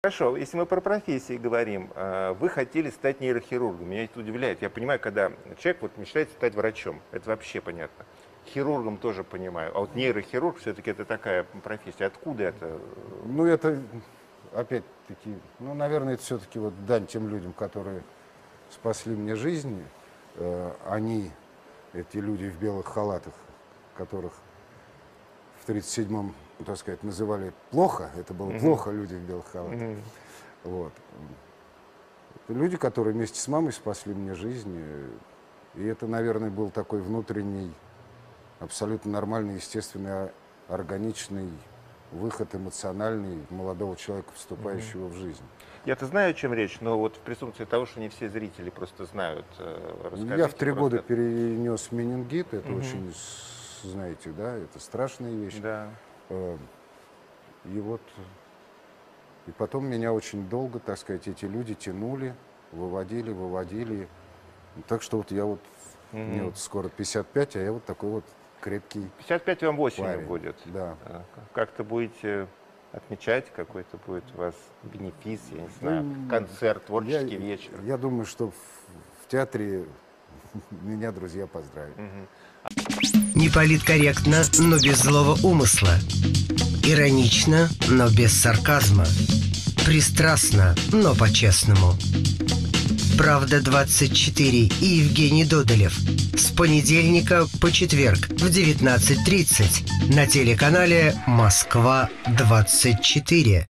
Хорошо, если мы про профессии говорим, вы хотели стать нейрохирургом. Меня это удивляет. Я понимаю, когда человек вот мечтает стать врачом, это вообще понятно. Хирургом тоже понимаю. А вот нейрохирург все-таки это такая профессия. Откуда это? Ну, это, опять-таки, ну, наверное, это все-таки вот дань тем людям, которые спасли мне жизнь. Они, эти люди в белых халатах, которых в 1937-м, так сказать, называли плохо, это было плохо, люди в белых халатах. Вот. Это люди, которые вместе с мамой спасли мне жизнь. И это, наверное, был такой внутренний, абсолютно нормальный, естественный, органичный выход эмоциональный молодого человека, вступающего в жизнь. Я-то знаю, о чем речь, но вот в присутствии того, что не все зрители просто знают. Я в 3 года перенес менингит, это очень, знаете, да, это страшная вещь. Да. И вот, и потом меня очень долго, так сказать, эти люди тянули, выводили. Так что вот я вот, мне вот скоро 55, а я вот такой вот крепкий 55 вам осенью парень. будет. Да. Как-то будете отмечать, какой-то будет у вас бенефис, я не знаю, концерт, творческий вечер? Я думаю, что в театре меня друзья поздравят. Не политкорректно, но без злого умысла. Иронично, но без сарказма. Пристрастно, но по-честному. «Правда-24» и Евгений Додолев. С понедельника по четверг в 19:30 на телеканале «Москва-24».